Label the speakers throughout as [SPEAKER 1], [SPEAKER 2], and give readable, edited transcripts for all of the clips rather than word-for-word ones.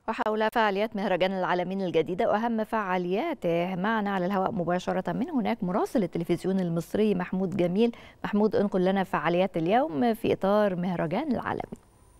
[SPEAKER 1] وحول فعاليات مهرجان العالمين الجديدة وأهم فعالياته معنا على الهواء مباشرة من هناك مراسل التلفزيون المصري محمود جميل. محمود، انقل لنا فعاليات اليوم في إطار مهرجان العالمين.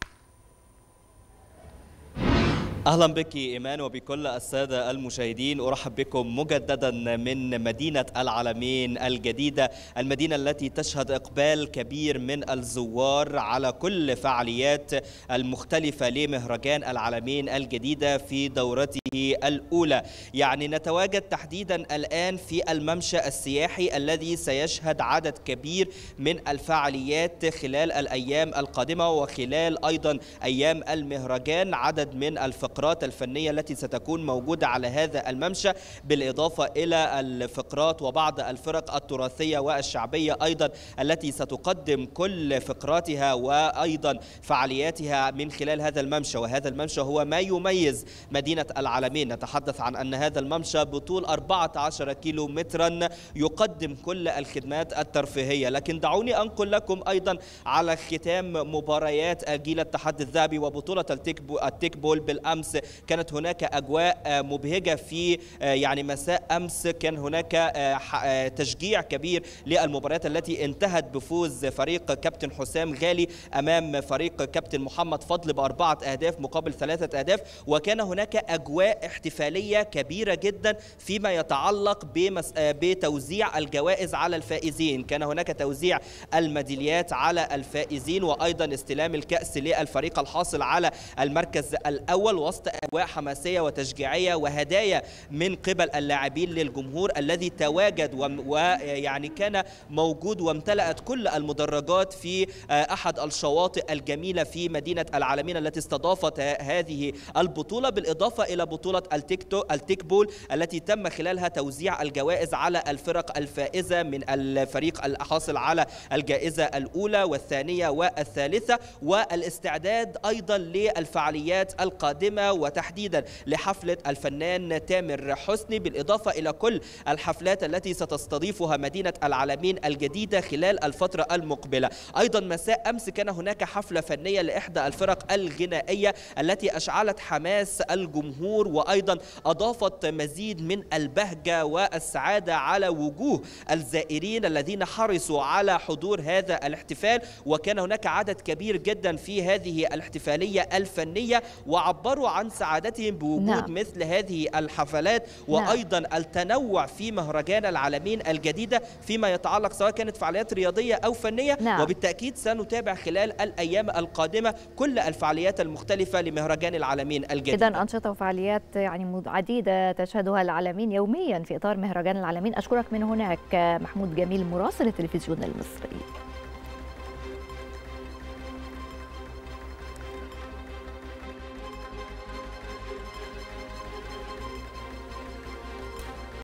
[SPEAKER 2] أهلا بك إيمان وبكل السادة المشاهدين. أرحب بكم مجددا من مدينة العالمين الجديدة، المدينة التي تشهد إقبال كبير من الزوار على كل فعاليات المختلفة لمهرجان العالمين الجديدة في دورته الأولى. يعني نتواجد تحديدا الآن في الممشى السياحي الذي سيشهد عدد كبير من الفعاليات خلال الأيام القادمة، وخلال أيضا أيام المهرجان عدد من الفقرات الفنية التي ستكون موجودة على هذا الممشى، بالإضافة إلى الفقرات وبعض الفرق التراثية والشعبية أيضا التي ستقدم كل فقراتها وأيضا فعالياتها من خلال هذا الممشى. وهذا الممشى هو ما يميز مدينة العالمين. نتحدث عن أن هذا الممشى بطول 14 كيلو مترا يقدم كل الخدمات الترفيهية. لكن دعوني أنقل لكم أيضا على ختام مباريات جيل التحدي الذهبي وبطولة التيك بول بالأمس. كانت هناك أجواء مبهجة في مساء أمس. كان هناك تشجيع كبير للمباريات التي انتهت بفوز فريق كابتن حسام غالي أمام فريق كابتن محمد فضل ب4 أهداف مقابل 3 أهداف. وكان هناك أجواء احتفالية كبيرة جدا فيما يتعلق بتوزيع الجوائز على الفائزين. كان هناك توزيع الميداليات على الفائزين وأيضا استلام الكأس للفريق الحاصل على المركز الأول، وسط أجواء حماسية وتشجيعية وهدايا من قبل اللاعبين للجمهور الذي تواجد ويعني كان موجود، وامتلأت كل المدرجات في أحد الشواطئ الجميلة في مدينة العالمين التي استضافت هذه البطولة، بالإضافة إلى بطولة التيك بول التي تم خلالها توزيع الجوائز على الفرق الفائزة من الفريق الحاصل على الجائزة الأولى والثانية والثالثة، والاستعداد أيضا للفعاليات القادمة وتحديدا لحفلة الفنان تامر حسني، بالإضافة إلى كل الحفلات التي ستستضيفها مدينة العالمين الجديدة خلال الفترة المقبلة. أيضا مساء أمس كان هناك حفلة فنية لإحدى الفرق الغنائية التي أشعلت حماس الجمهور وأيضا أضافت مزيد من البهجة والسعادة على وجوه الزائرين الذين حرصوا على حضور هذا الاحتفال. وكان هناك عدد كبير جدا في هذه الاحتفالية الفنية وعبروا عن سعادتهم بوجود مثل هذه الحفلات وأيضا التنوع في مهرجان العالمين الجديدة فيما يتعلق سواء كانت فعاليات رياضية أو فنية. وبالتأكيد سنتابع خلال الأيام القادمة كل الفعاليات المختلفة لمهرجان العالمين الجديد.
[SPEAKER 1] إذن أنشطة وفعاليات عديدة تشهدها العالمين يوميا في إطار مهرجان العالمين. أشكرك من هناك محمود جميل مراسل التلفزيون المصري.